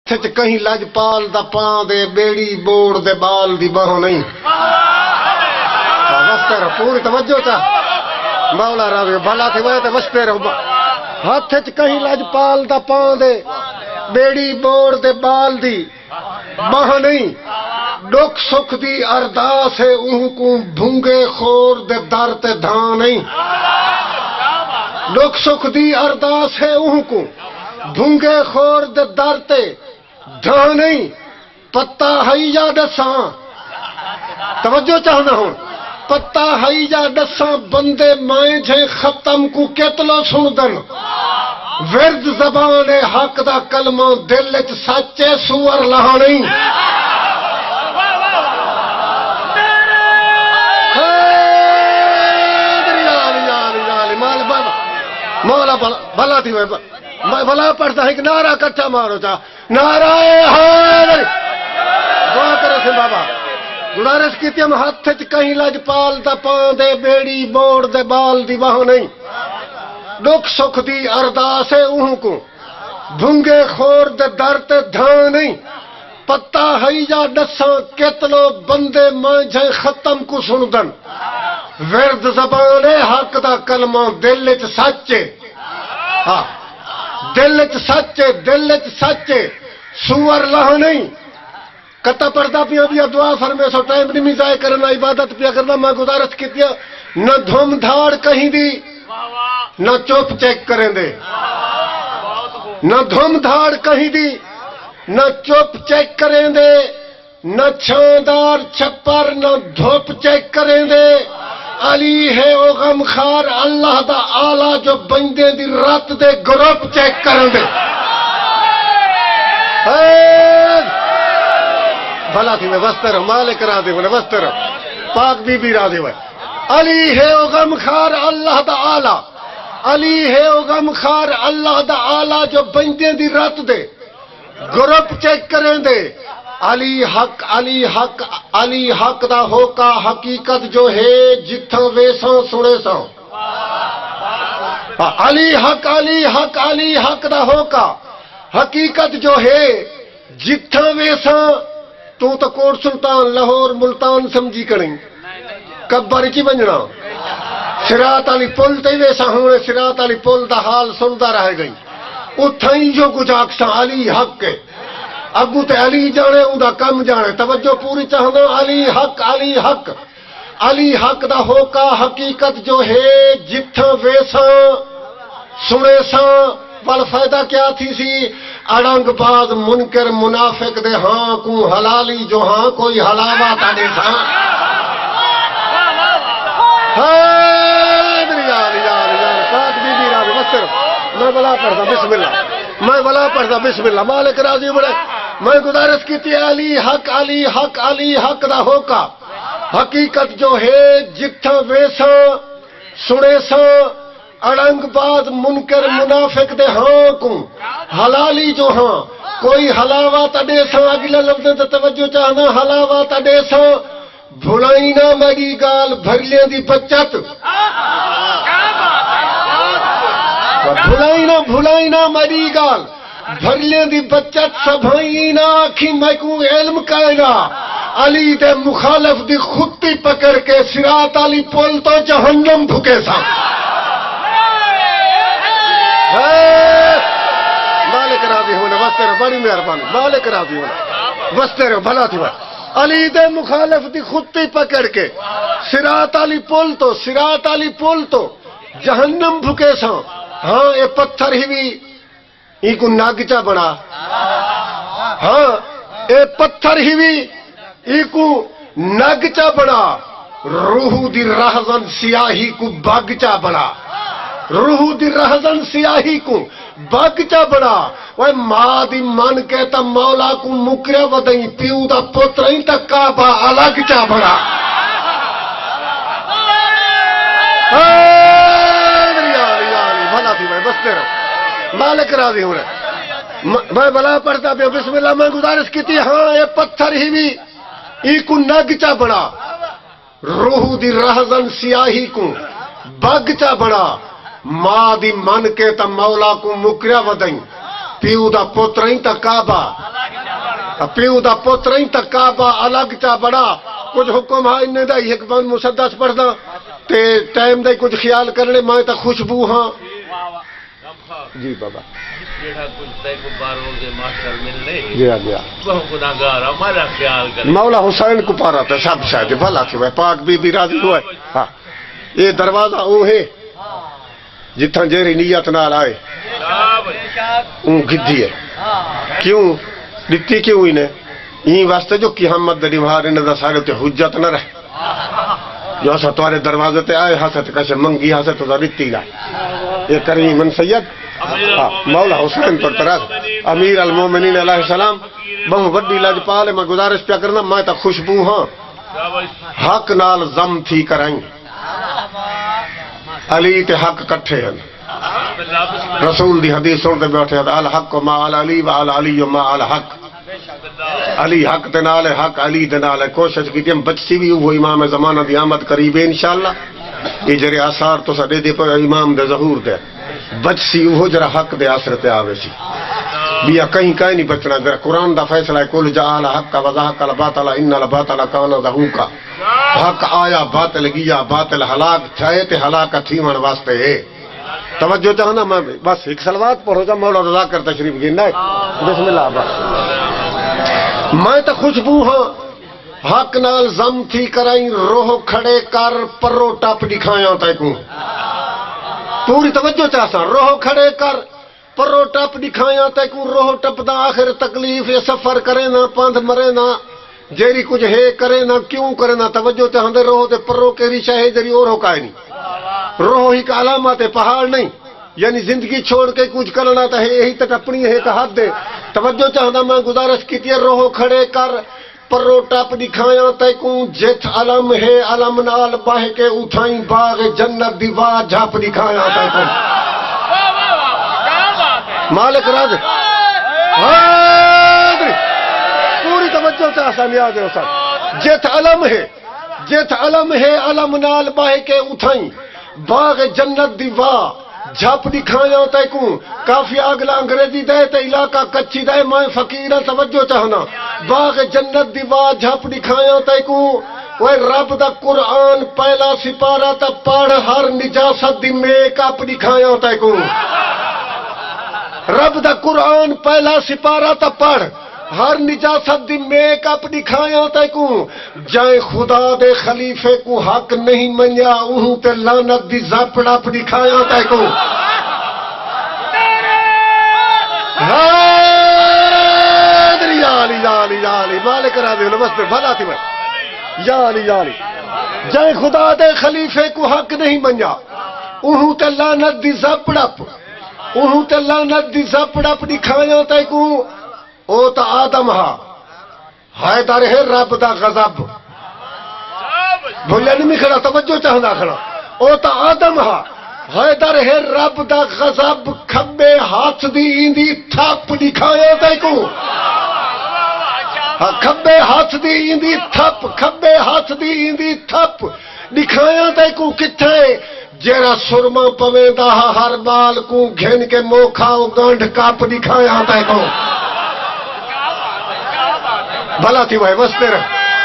سچ کہیں لجپال دا پاں دے بیڑی بوڑ دے بال دی باہوں نہیں وستے رہو پوری توجہ چاہ مولا راوی بھلا تھی وے تے وستے رہو ہاتھ چ کہیں لجپال دا پاں دے بیڑی بوڑ دے بال دی باہ نہیں دکھ سکھ دی ارداس ہے اون کو بھونگے خور دے در تے دھاں نہیں دکھ سکھ دی ارداس ہے اون کو بھونگے خور دے در تے دھاں نہیں پتہ ہئی یا دساں توجہ چاہنا ہوں پتہ ہئی یا دساں بندے مائیں جھے ختم کو کتلو سن دن ورد زبان حق دا کلمہ دل وچ سچے سور لہا نہیں مولا بھلا تھی میں بھلا پڑھتا ہے کہ نعرہ کٹھا مارو چاہ نعرہ حیدری دعا کرو سے بابا گزارش کیتی ہم ہاتھ چ کہیں لجپال دا پاں دے بیڑی بوڑ دے بال دی باہوں نہیں دکھ سکھ دی ارداس ہے اون کو بھونگے خور دے در تے دھاں نہیں پتہ ہئی یا دساں کتلو بندے ماں جھے ختم کو سن دن ورد زبان حق دا کلمہ دل وچ سچے ہاں دل وچ سچے دل وچ سچے سور لہ نہیں کتا پڑھتا پیا بھی دعا فرمے سو ٹائم نہیں ضائع کرنا عبادت پیا کرنا میں گزارش کی نہ دھوم دھاڑ کہیں دی نہ چوپ چیک کریں دے نہ دھوم دھاڑ کہیں دی نہ چوپ چیک کریں دے نہ چھاندار چھپر نہ دھوپ چیک کریں دے علی ہے او غمخار اللہ دا آلہ جو بندے دی رات دے گروپ چیک کریں دے بھلا تھی میں وستے رہو مالک را دے میں وستے رہو پاک بی بی را دے میں علی ہے او غمخار اللہ دا آلہ علی ہے او غمخار اللہ دا آلہ جو بندے دی رات دے گروپ چیک کریں دے علی حق علی حق علی حق دا ہوکا حقیقت جو ہے جتھاں ویساں سنے ساں علی حق علی حق علی حق دا ہوکا حقیقت جو ہے جتھاں ویساں تو کوٹ سلطان لاہور ملتان سمجھی کریں کبر کی بننا سرات علی پل تے ویسا ہونے سرات علی پل دا حال سنتا رہ گئی اتھائیں جو کچھ آکساں علی حق کے اگو تے علی جانے اون دا کم جانے توجہ پوری چاہنا علی حق علی حق علی حق دا ہوکا حقیقت جو ہے جتھاں ویسا سنے ساں وال فائدہ کیا تھی سی اڑنگ باز منکر منافق دے ہاں کو حلالی جو ہاں کوئی حلاوہ تا دے ساں پاک بی بی راوی مستر میں بلا پڑھتا بسم اللہ میں بلا پڑھتا بسم اللہ مالک راضی بڑے میں گزارش کی تھی علی حق علی حق علی حق دا ہوکا حقیقت جو ہے جتھاں ویسا سنے سا اڑنگ باز منکر منافق دے ہاں کو حلالی جو ہاں کوئی حلاوہ تا دے سا اگلا لفظ تے توجہ چاہنا حلاوہ تا دے سا بھلائی نہ مری گال بھرلے دی بچت بھلائی نہ مری گال بھرلے دی بچت سبھائی نہ آکھی میں کو علم کائنا علی دے مخالف دی خودی پکڑ کے صراط علی پول تو جہنم بھکے سا مالک راضی ہونا وستے رہو بڑی مہربانی مالک راضی ہونا وستے رہو بھلا تھی بھائی علی دے مخالف دی خودی پکڑ کے صراط علی پول تو جہنم بھکے سا ہاں اے پتھر ہی بھی ای کو ناگچا بنا ہاں اے پتھر ہی بھی ای کو ناگچا بنا روح دی رہزن سیاہی کو باگچا بنا روح دی رہزن سیاہی کو باگچا بنا وہ ماں دی من کہتا مولا کو مکرے ودائیں پیو دا پترائیں تا کعبہ الگ چا بنا بھلا تھی میں بستے رہو مالک راضی ہو رہے میں بلا پڑھتا پہ بسم اللہ میں گزارش کی تھی ہاں یہ پتھر ہی بھی ای کو نگچا بنا روح دی رہزن سیاہی کو باگچا بنا ماں دی من کے تا مولا کو مکریا ودائیں پیو دا پترائیں تا کعبہ پیو دا پوتر ہی تک کعبہ الگ چا بڑا کچھ حکم ہاں انہیں دا ایک بند مسدس پڑھ دا تے ٹائم دا کچھ خیال کرنے میں تا خوشبو ہاں جی بابا مولا حسین کو پارا تھا سب شاید بھلا تھی پاک بی بی راضی ہوئے ہاں یہ دروازہ او ہے جتھا جیری نیت نال آئے اون گدھی ہے کیوں دتی کیوں انہیں یہ واسطے جو قیامت دی مہار انہیں دا سارے تے حجت نہ رہے جو اسا تمہارے دروازے تے آئے حسد کشے منگی حسد تو دتی گا یہ کریم من سید مولا حسین پر طرح امیر المومنین علیہ السلام بہو وڈی لاجپال میں گزارش پیا کرنا میں تا خوشبو ہاں حق نال زم تھی کرائیں علی تے حق کٹھے ہیں رسول دی حدیث سنتے بیٹھے ہیں الحق ما علی و علی ما الحق علی حق دے نال حق علی دے نال کوشش کی تم بچی بھی وہ امام زمانہ دی آمد قریب ہے انشاءاللہ یہ جرے آثار تو سڈے دے پر امام دے ظہور دے بچی وہ جرا حق دے آسر تے آوے سی بیا کہیں کہیں نہیں بچنا جرا قرآن دا فیصلہ ہے کل جعل حق کا وضاحق الباطل ان الباطل کان ظہوقا حق آیا باطل گیا باطل ہلاک چھائے تے ہلاکت تھیون واسطے ہے توجہ چاہنا میں بس ایک سلوات پڑھو جا مولا رضا کر تشریف گرنا ہے بسم اللہ بس میں تو خوشبو ہاں حق نال زم تھی کرائیں روح کھڑے کر پرو ٹپ دکھایا تیکوں پوری توجہ چاہتا روح کھڑے کر پرو ٹپ دکھایا تیکوں روح ٹپ دا آخر تکلیف یہ سفر کرے نہ پاندھ مرے نہ جیری کچھ ہے کرے نہ کیوں کرے نہ توجہ چاہاں دے روح دے پرو کیری شاہے جری اور ہو کائے نہیں روح ہی کا علامات پہاڑ نہیں یعنی زندگی چھوڑ کے کچھ کرنا تا ہے یہی تک اپنی ہے کہ حد دے توجہ چاہتا میں گزارش کی تھی روح کھڑے کر پرو ٹپ دکھایا تیکوں جت علم ہے علم نال باہ کے اٹھائیں باغ جنت دی واہ جھاپ دکھایا تیکوں مالک راج پوری توجہ چاہتا نیاز ہے سر جت علم ہے علم نال باہ کے اٹھائیں باغ جنت دی واہ جھپ دکھایا تیکوں کافی اگلا انگریزی دے تے علاقہ کچی دے میں فقیرہ توجہ چاہنا باغ جنت دی واہ جھپ دکھایا تیکوں وہ رب دا قرآن پہلا سپارہ تا پڑھ ہر نجاست دی میک اپ دکھایا تیکوں رب دا قرآن پہلا سپارہ تا پڑھ ہر نجاست دی میک اپ دکھایا تیکوں جائے خدا دے خلیفے کو حق نہیں منیا انہوں تے لعنت دی زاپڑ اپ دکھایا تیکوں حیدری یالی مالک راضی نمستے بھلا تھی میں یالی جائے خدا دے خلیفے کو حق نہیں منیا انہوں تے لعنت دی زاپڑ اپ دکھایا تیکوں او تا آدم ہا حیدر ہے رب دا غضب بھولے نہیں کھڑا توجہ چاہنا کھڑا او تا آدم ہا حیدر ہے رب دا غضب کھبے ہاتھ دی ایندی تھپ دکھایا تیکوں کھبے ہاتھ دی ایندی تھپ دکھایا تیکوں کتھے جیرا سرما پویں دا ہر بال کو گھن کے موکھاؤ گنڈ کاپ دکھایا تیکوں بھلا تھی بھائی بس تیرے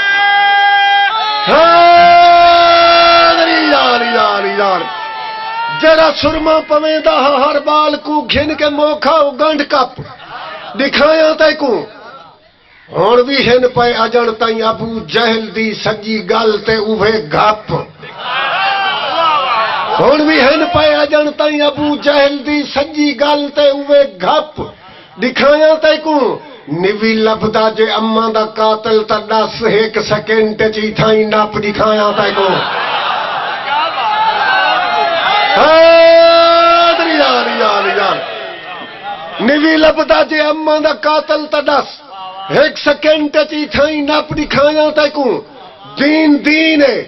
جڑا سرما پویں دا ہر بال کو گھن کے موکھا گنڈ کپ دکھایا تیکوں ہن بھی ہن پے اجن تائیں ابو جہل دی سجی گل تے اوے گپ ہن بھی ہن پے اجن تائیں ابو جہل دی سجی گل تے اوے گپ دکھایا تیکوں نوی لبدا جے اماں دا قاتل تا 10 ایک سیکنڈ چی تھائیں ناپ دکھایا تیکوں نوی لبدا جے اماں دا قاتل تا 10 ایک سیکنڈ چی تھائیں ناپ دکھایا تیکوں دین ہے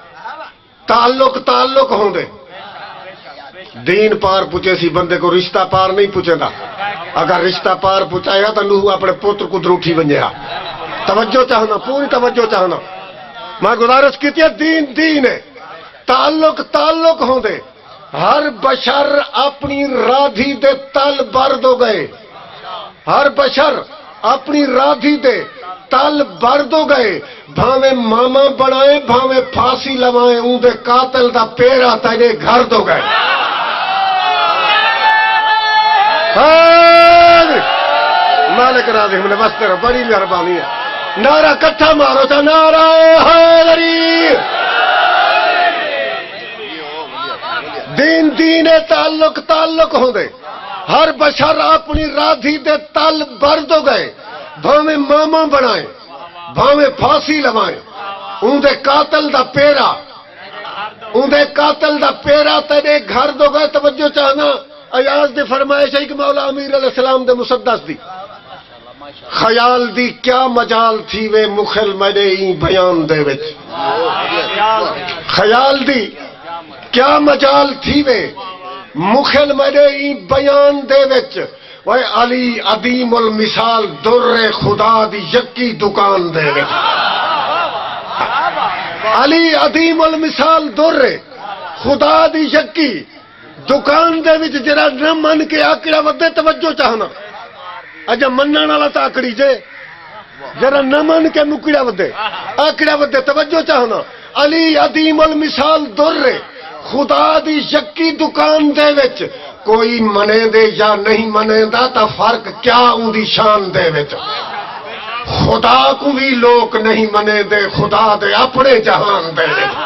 تعلق ہوں دے دین پار پوچھے سی بندے کو رشتہ پار نہیں پوچھے دا اگر رشتہ پار پوچھایا تو نوح اپنے پوتر کو دروٹھی بنجیا توجہ چاہنا پوری توجہ چاہنا میں گزارش کی تھی دین ہے تعلق ہوں دے ہر بشر اپنی راضی دے تل برد ہو گئے ہر بشر اپنی راضی دے تل بر دو گئے بھاویں ماما بنائے بھاویں پھانسی لوائیں اون دے قاتل دا پیرا تیرے گھر دو گئے مالک راضی ہم نے بس تیرا بڑی مہربانی ہے نعرہ کٹھا مارو تا نعرہ حیدری دین دین تعلق تعلق ہوں دے ہر بشر اپنی راضی دے تل بر دو گئے بھاویں ماما بنائیں بھاویں پھانسی لوائیں اون دے قاتل دا پیرا تیرے گھر دو گئے توجہ چاہنا ایاز دے فرمائش ہے کہ مولا امیر علیہ السلام دے مسدس دی خیال دی کیا مجال تھی وے مخل میرے این بیان دے وچ خیال دی کیا مجال تھی وے مخل میرے این بیان دے وچ وے علی عظیم المثال در خدا دی یکی دکان دے وچ علی عظیم المثال در خدا دی یکی دکان دے وچ جرا نہ من کے آکڑا ودے توجہ چاہنا اجا منن والا تا آکڑی جے جرا نہ من کے مکڑا ودے آکڑا ودے توجہ چاہنا علی عظیم المثال در خدا دی یکی دکان دے وچ کوئی منے دے یا نہیں منے دا تا فرق کیا اون دی شان دے وچ خدا کو بھی لوگ نہیں منے دے خدا دے اپنے جہان دے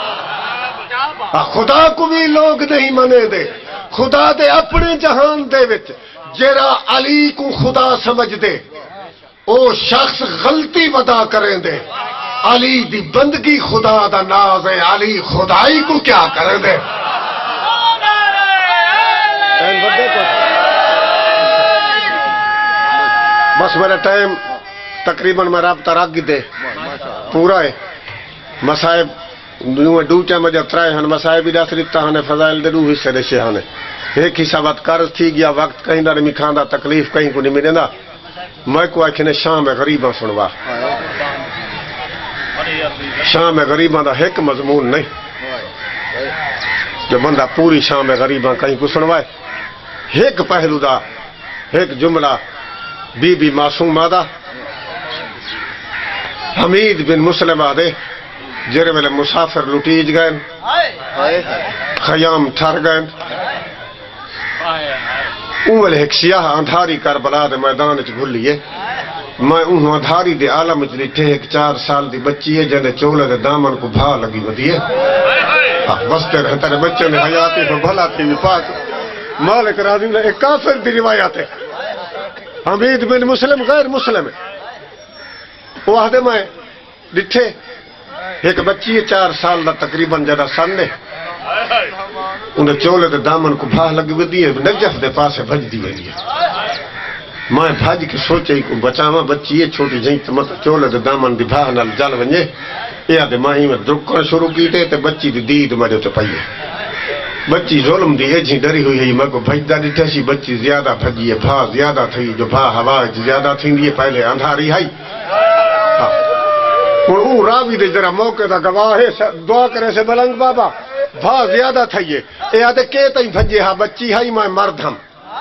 خدا کو بھی لوگ نہیں منے دے خدا دے اپنے جہان دے وچ جیرا علی کو خدا سمجھ دے او شخص غلطی ودا کریں دے علی دی بندگی خدا دا ناز ہے علی خدائی کو کیا کریں دے بس میرا ٹائم تقریباً میں رابطہ رکھ دے پورا ہے مسائب ڈوچے میں جب ترائے ہن مسائب دس رتا ہنے فضائل دے دو حصے دے ہنے ایک حصہ وقت قرض تھی گیا وقت کہیں نہ رمی کھاندہ تکلیف کہیں کو نہیں ملے نا میں کو آکھنے شام غریباں سنوا شام غریباں دا ایک مضمون نہیں جو بندہ پوری شام غریباں کہیں کو سنوائے ایک پہلو دا ایک جملہ بی بی معصومہ دا حمید بن مسلم آدے جرے ویلے مسافر لٹیج گئے خیام ٹھر گئے اون ویلے ایک سیاہ اندھاری کربلا دے میدان چ گھلیے میں انہوں اندھاری دے عالم چ ڈٹھے ایک 4 سال دی بچی ہے جنے چولے دے دامن کو بھا لگی ودیے بستے رہے تیرے بچے نے حیاتی کو بھلا تھی پاک مالک راضی نے ایک کافر دی روایت ہے حمید بن مسلم غیر مسلم ہے وہ آدھے میں ڈٹھے ایک بچی ہے 4 سال دا تقریباً جدا سن نے انہیں چولے دے دامن کو بھا لگی ودیے نجف دے پاسے بھج دی ویلی میں بھج کے سوچے کو بچاواں بچی ہے چھوٹی جہیں مت چولے دے دامن دی بھا نال جل ونجے یہ آدھے ماہی میں درکن شروع کیتے تے بچی دی دید میرے تے پئیے بچی ظلم دی ایجھی ڈری ہوئی ہے میں کو بھجدا ڈٹھے سی بچی زیادہ بھجی ہے بھا زیادہ تھی جو بھا ہوا زیادہ تھی دیے پہلے اندھاری ہے وہ راوی دے ذرا موقع دا گواہ ہے دعا کرے سے ملنگ بابا بھا زیادہ تھئیے اے آدھے کہ تئیں بھجے ہاں بچی ہے میں مرد ہم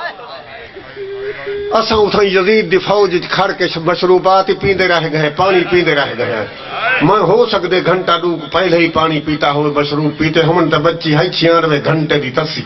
اساں اتھائیں یزید دی فوج کھڑ کے مشروبات ہی پیندے رہ گئے پانی پیندے رہ گئے میں ہو سکتے گھنٹہ دو پہلے ہی پانی پیتا ہوئے مشروب پیتے ہمن تے بچی ہے 96 گھنٹے دی تسی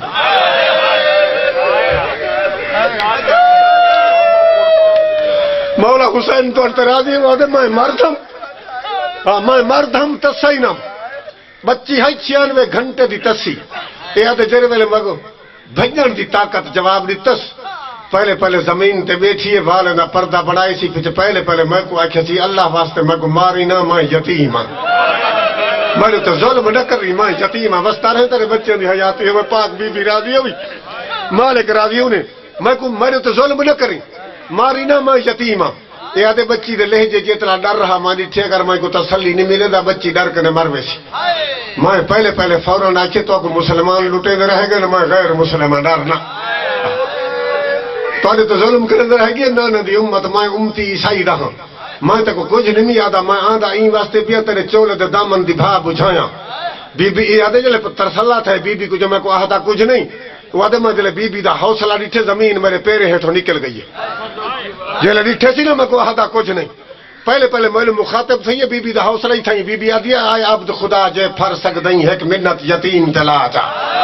مولا حسین تو اعتراضی ہوئے میں مرد ہم میں مرد ہم تسی نام بچی ہے 96 گھنٹے دی تسی اے آدھے جرے ویلے مگو بھجن دی طاقت جواب دی تس پہلے زمین تے بیٹھی ہے والے نہ پردہ بڑھائی سی پھر پہلے میں کو آکھیا سی اللہ واسطے میں کو ماری نہ میں یتیم ہاں میں تو ظلم نہ کر رہی میں یتیم ہاں وستا رہے تیرے بچے دی حیاتی ہے پاک بی بی راضی ہوئی مالک راضی ہونے میں تو ظلم نہ کری ماری نہ میں یتیم ہاں یہ آدھے بچی دے لہجے جتنا ڈر رہا مانی ٹھے اگر میں کو تسلی نہیں ملے دا بچی ڈر کے مر ویسی میں پہلے فوراً آکھے تو کو مسلمان لٹے دے رہ گئے میں غیر مسلمان ڈرنا تو تو ظلم کرنے رہ گئے نانا دی امت میں امتی عیسائی رہا میں تو کچھ نہیں یادا میں آدھا این واسطے پیا تیرے چولے دے دامن دی بھا بجھایا بی بی آدھے جلے ترسلہ تھا بی بی کو جو میں کو آدھا کچھ نہیں وہ آدھے میں جلے بی بی دا حوصلہ ڈٹھے زمین میرے پیرے ہیٹھوں نکل گئی ہے جیلے ڈٹھے سی نا میں کو آدھا کچھ نہیں پہلے پہلے میں مخاطب تھی بی بی دا حوصلہ ہی تھی بی بی آدھی آئے عبد خدا جے پھر سکدیں ایک منت یتیم تلا چا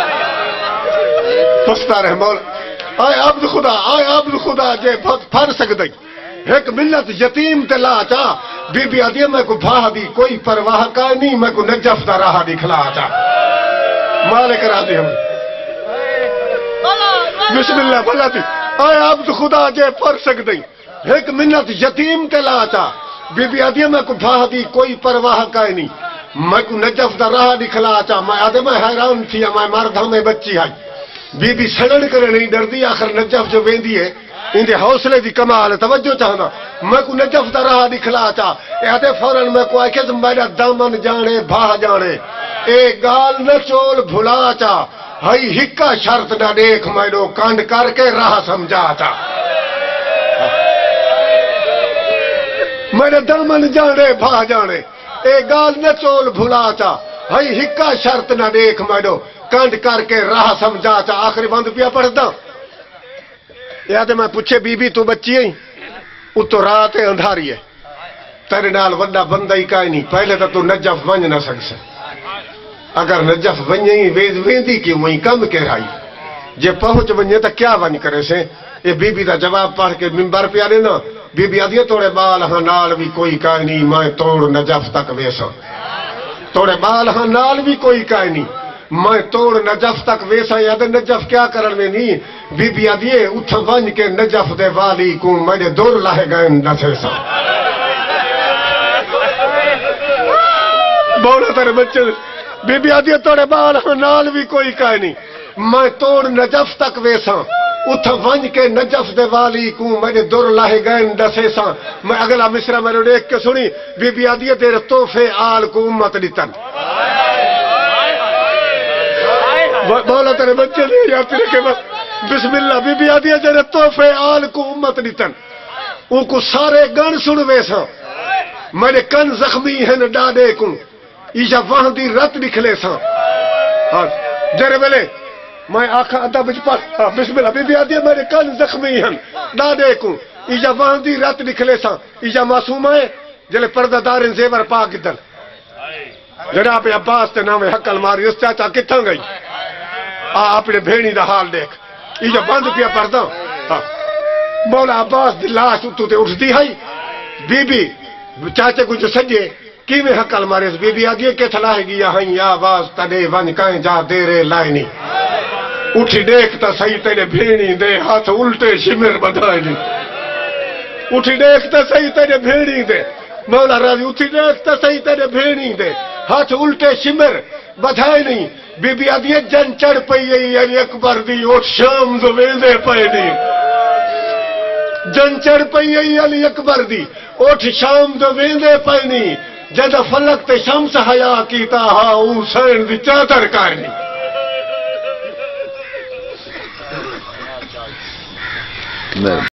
پستا رہ مولا آئے عبد خدا جے پھر سکدیں ایک منت یتیم تلا چا بی بی آدھی میں کو بھا دی کوئی پرواہ کا نہیں میں کو نجف دا راہ دکھلا چا مالک راضی ہم بسم اللہ بھلا تھی آئے عبد خدا جے پھر سکدیں ایک منت یتیم تلا چا بی بی آدھی میں کو بھا دی کوئی پرواہ کا نہیں میں کو نجف دا راہ دکھلا چا میں آدھے میں حیران تھی میں مرد ہمیں بچی آئی بی بی سڑن کرے نہیں ڈر دی آخر نجف جو ویندی ہے ان دے حوصلے دی کمال توجہ چاہنا میں کو نجف دا راہ دکھلا چا آدھے فوراً میں کو آئے میرا دامن جانے بھا جانے اے گال نہ چول بھلا چا ہائی ہکا شرط نہ دیکھ میں دو کانڈ کر کے راہ سمجھا چا میرے دامن جانے بھا جانے اے گال نہ چول بھلا چا ہائی ہکا شرط نہ دیکھ میں دو کانڈ کر کے راہ سمجھا چا آخری بند پیا پڑھتا یاد میں پوچھے بی بی تو بچی ہے اتو رات اندھاری ہے تیرے نال وڈا بندہ ہی کائیں نہیں پہلے تو نجف ونج نہ سکسے اگر نجف ونجیں ویندی کیوں وہیں کم کہہ رہی جے پہنچ ونجے تو کیا ونج کرے سے یہ بی بی دا جواب پڑھ کے ممبر پہ آنے نا بی بی آدھی توڑے بال ہاں نال بھی کوئی کائیں نہیں میں توڑ نجف تک ویسا توڑے بال ہاں نال بھی کوئی کائیں نہیں میں توڑ نجف تک ویسا یاد نجف کیا کرن میں نہیں بی بی آدھی اتھا ونج کے نجف دے والی کو میں دور لاہے گئے نسے سا بولا تیرے بچے بی بی آدھی توڑے بال ہاں نال بھی کوئی کائیں نہیں میں توڑ نجف تک ویسا اتھا ونج کے نجف دے والی کو میں دور لاہے گئے نسے سا میں اگلا مصرع میں دیکھ کے سنی بی بی آدھی تیرے توفے آل کو امت دیتن بولا تیرے بچے نہیں یاد تیرے کے بعد بسم اللہ بی بی آدھی تیرے توفے آل کو امت دیتن ان کو سارے گن سن ویسا میرے کن زخمی ہیں ڈاڈے کو ایجا وہاں دی رت نکلے سا جرے بلے میں آخا ادھا بچ پاس بسم اللہ بی بی آدھی میرے کن زخمی ہیں ڈاڈے کو ایجا وہاں دی رت نکلے سا ایجا معصوم ہے جلے پردہ دارن زیور پاک ادھر جناب عباس تے نام حقل ماری اس چاچا کتھاں گئی اپنے بھیڑی دا حال دیکھ ایجا بند پیا پردہ مولا عباس دی لاش اتو تے اٹھ دی ہائی بی بی چاچے کو جو سجے کی میں حقل مارے بی بی آدھی کہ تھلائے گی یہاں آواز تڑے ون کائیں جا دیرے لائنی اٹھی دیکھتا صحیح تیرے بھیڑی دے ہاتھ الٹے شمر بدھائے نہیں اٹھی دیکھتا صحیح تیرے بھیڑی دے مولا راضی اٹھی دیکھتا صحیح تیرے بھیڑی دے ہاتھ الٹے شمر بدھائے نہیں بی بی آدھی جن چڑھ پئی یعنی اکبر دی اوٹ شام دو ویندے پئے نہیں جن چڑھ پئی یعنی اکبر دی اوٹ شام دو ویندے پئے نہیں جد فلک تے شمس حیا کیتا ہاں حسین دی چادر کائے نہیں